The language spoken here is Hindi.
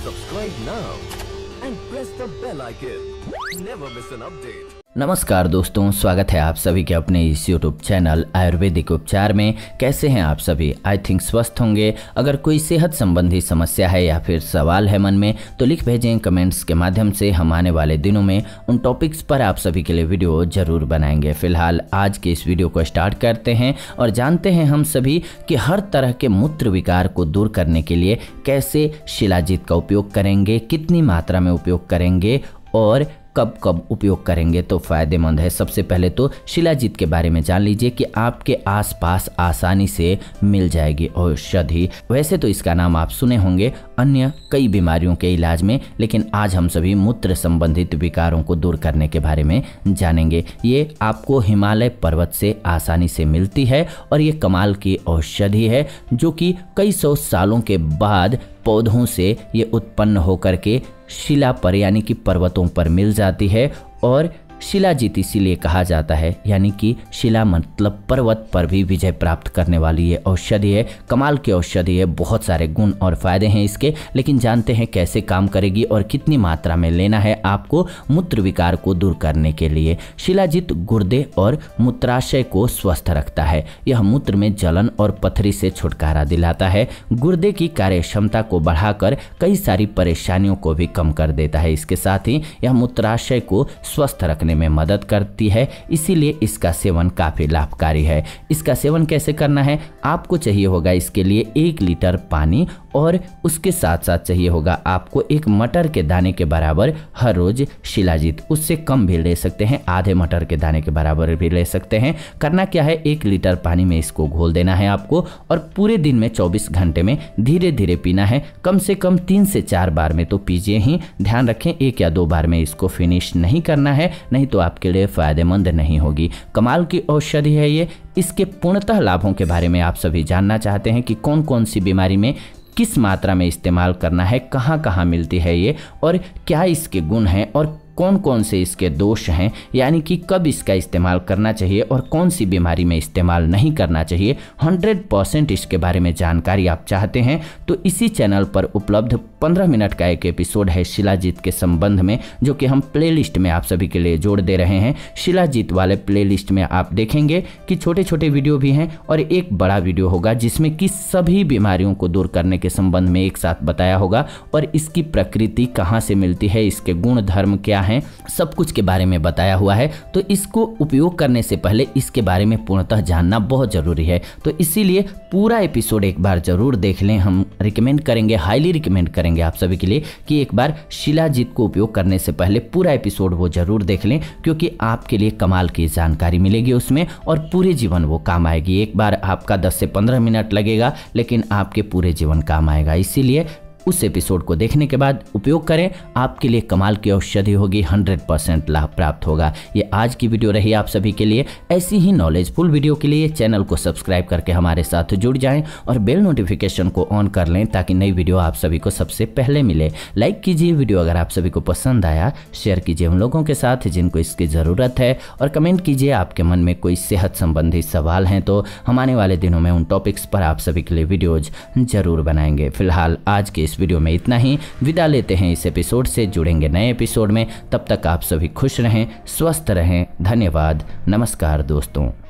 Subscribe now and press the bell icon. Never miss an update. नमस्कार दोस्तों, स्वागत है आप सभी के अपने इस YouTube चैनल आयुर्वेदिक उपचार में। कैसे हैं आप सभी? आई थिंक स्वस्थ होंगे। अगर कोई सेहत संबंधी समस्या है या फिर सवाल है मन में तो लिख भेजें कमेंट्स के माध्यम से। हम आने वाले दिनों में उन टॉपिक्स पर आप सभी के लिए वीडियो जरूर बनाएंगे। फिलहाल आज के इस वीडियो को स्टार्ट करते हैं और जानते हैं हम सभी कि हर तरह के मूत्र विकार को दूर करने के लिए कैसे शिलाजीत का उपयोग करेंगे, कितनी मात्रा में उपयोग करेंगे और कब कब उपयोग करेंगे तो फायदेमंद है। सबसे पहले तो शिलाजीत के बारे में जान लीजिए कि आपके आसपास आसानी से मिल जाएगी औषधि। वैसे तो इसका नाम आप सुने होंगे अन्य कई बीमारियों के इलाज में, लेकिन आज हम सभी मूत्र संबंधित विकारों को दूर करने के बारे में जानेंगे। ये आपको हिमालय पर्वत से आसानी से मिलती है और ये कमाल की औषधि है जो कि कई सौ सालों के बाद पौधों से ये उत्पन्न होकर के शिला पर यानी कि पर्वतों पर मिल जाती है। और शिलाजीत इसीलिए कहा जाता है, यानी कि शिला मतलब पर्वत पर भी विजय प्राप्त करने वाली ये औषधि है। कमाल की औषधि है, बहुत सारे गुण और फायदे हैं इसके। लेकिन जानते हैं कैसे काम करेगी और कितनी मात्रा में लेना है आपको मूत्र विकार को दूर करने के लिए। शिलाजीत गुर्दे और मूत्राशय को स्वस्थ रखता है। यह मूत्र में जलन और पथरी से छुटकारा दिलाता है। गुर्दे की कार्य क्षमता को बढ़ाकर कई सारी परेशानियों को भी कम कर देता है। इसके साथ ही यह मूत्राशय को स्वस्थ रखने में मदद करती है, इसीलिए इसका सेवन काफी लाभकारी है। इसका सेवन कैसे करना है? आपको चाहिए होगा इसके लिए 1 लीटर पानी और उसके साथ साथ चाहिए होगा आपको 1 मटर के दाने के बराबर हर रोज शिलाजीत। उससे कम भी ले सकते हैं, आधे मटर के दाने के बराबर भी ले सकते हैं। करना क्या है, 1 लीटर पानी में इसको घोल देना है आपको और पूरे दिन में 24 घंटे में धीरे धीरे पीना है। कम से कम 3 से 4 बार में तो पीजिए ही। ध्यान रखें 1 या 2 बार में इसको फिनिश नहीं करना है, नहीं तो आपके लिए फायदेमंद नहीं होगी। कमाल की औषधि है ये। इसके पूर्णतः लाभों के बारे में आप सभी जानना चाहते हैं कि कौन कौन सी बीमारी में किस मात्रा में इस्तेमाल करना है, कहाँ कहाँ मिलती है ये और क्या इसके गुण हैं और कौन कौन से इसके दोष हैं, यानी कि कब इसका इस्तेमाल करना चाहिए और कौन सी बीमारी में इस्तेमाल नहीं करना चाहिए। 100% इसके बारे में जानकारी आप चाहते हैं तो इसी चैनल पर उपलब्ध 15 मिनट का एक एपिसोड है शिलाजीत के संबंध में, जो कि हम प्लेलिस्ट में आप सभी के लिए जोड़ दे रहे हैं। शिलाजीत वाले प्लेलिस्ट में आप देखेंगे कि छोटे छोटे वीडियो भी हैं और एक बड़ा वीडियो होगा जिसमें कि सभी बीमारियों को दूर करने के संबंध में एक साथ बताया होगा और इसकी प्रकृति कहाँ से मिलती है, इसके गुण धर्म क्या हैं, सब कुछ के बारे में बताया हुआ है। तो इसको उपयोग करने से पहले इसके बारे में पूर्णतः जानना बहुत जरूरी है। तो इसीलिए पूरा एपिसोड एक बार जरूर देख लें। हम रिकमेंड करेंगे, हाईली रिकमेंड करेंगे आप सभी के लिए कि एक बार शिलाजीत को उपयोग करने से पहले पूरा एपिसोड वो जरूर देख लें, क्योंकि आपके लिए कमाल की जानकारी मिलेगी उसमें और पूरे जीवन वो काम आएगी। एक बार आपका 10 से 15 मिनट लगेगा, लेकिन आपके पूरे जीवन काम आएगा। इसीलिए उस एपिसोड को देखने के बाद उपयोग करें, आपके लिए कमाल की औषधि होगी, 100% लाभ प्राप्त होगा। ये आज की वीडियो रही आप सभी के लिए। ऐसी ही नॉलेजफुल वीडियो के लिए चैनल को सब्सक्राइब करके हमारे साथ जुड़ जाएं और बेल नोटिफिकेशन को ऑन कर लें ताकि नई वीडियो आप सभी को सबसे पहले मिले। लाइक कीजिए वीडियो अगर आप सभी को पसंद आया, शेयर कीजिए उन लोगों के साथ जिनको इसकी ज़रूरत है और कमेंट कीजिए आपके मन में कोई सेहत संबंधी सवाल हैं तो हम आने वाले दिनों में उन टॉपिक्स पर आप सभी के लिए वीडियोज जरूर बनाएंगे। फिलहाल आज के वीडियो में इतना ही। विदा लेते हैं इस एपिसोड से, जुड़ेंगे नए एपिसोड में। तब तक आप सभी खुश रहें, स्वस्थ रहें। धन्यवाद, नमस्कार दोस्तों।